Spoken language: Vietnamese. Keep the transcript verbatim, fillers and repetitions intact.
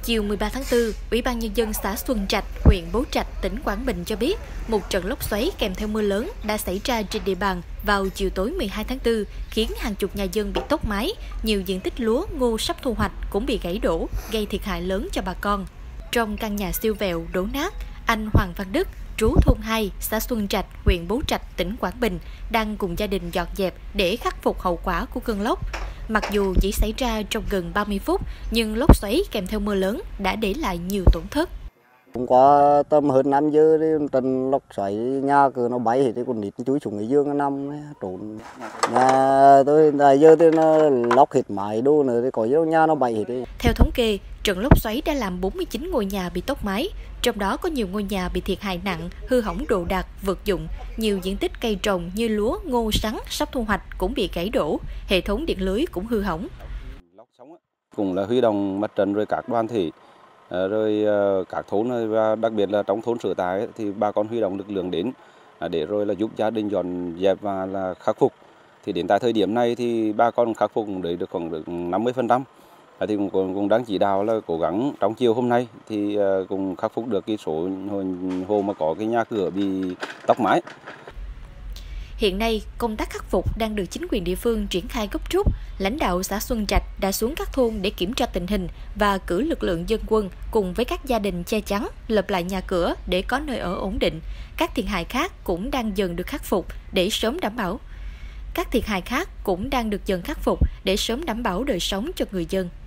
Chiều mười ba tháng tư, Ủy ban Nhân dân xã Xuân Trạch, huyện Bố Trạch, tỉnh Quảng Bình cho biết một trận lốc xoáy kèm theo mưa lớn đã xảy ra trên địa bàn vào chiều tối mười hai tháng tư, khiến hàng chục nhà dân bị tốc mái, nhiều diện tích lúa, ngô sắp thu hoạch cũng bị gãy đổ, gây thiệt hại lớn cho bà con. Trong căn nhà siêu vẹo, đổ nát, anh Hoàng Văn Đức, trú thôn hai, xã Xuân Trạch, huyện Bố Trạch, tỉnh Quảng Bình, đang cùng gia đình dọn dẹp để khắc phục hậu quả của cơn lốc. Mặc dù chỉ xảy ra trong gần ba mươi phút, nhưng lốc xoáy kèm theo mưa lớn đã để lại nhiều tổn thất. Cũng có tầm hơn năm giờ đi trận lốc xoáy nhà cửa nó bay thì còn nít chui xuống cái giường năm trốn nhà tôi tại giờ thì nó lốc hết mái đô nữa thì có nhiều nhà nó bay hết đi. Theo thống kê, trận lốc xoáy đã làm bốn mươi chín ngôi nhà bị tốc mái, trong đó có nhiều ngôi nhà bị thiệt hại nặng, hư hỏng đồ đạc, vật dụng, nhiều diện tích cây trồng như lúa, ngô, sắn sắp thu hoạch cũng bị gãy đổ, hệ thống điện lưới cũng hư hỏng. Cũng là huy động mặt trận rồi các đoàn thể, rồi các thôn và đặc biệt là trong thôn Sở Tài thì bà con huy động lực lượng đến để rồi là giúp gia đình dọn dẹp và là khắc phục. Thì đến tại thời điểm này thì bà con khắc phục đấy được khoảng được năm mươi phần trăm. Thì cũng, cũng đang chỉ đạo là cố gắng trong chiều hôm nay thì cũng khắc phục được cái số hồ, hồ mà có cái nhà cửa bị tốc mái. Hiện nay, công tác khắc phục đang được chính quyền địa phương triển khai gấp rút. Lãnh đạo xã Xuân Trạch đã xuống các thôn để kiểm tra tình hình và cử lực lượng dân quân cùng với các gia đình che chắn, lập lại nhà cửa để có nơi ở ổn định. Các thiệt hại khác cũng đang dần được khắc phục để sớm đảm bảo. Các thiệt hại khác cũng đang được dần khắc phục để sớm đảm bảo đời sống cho người dân.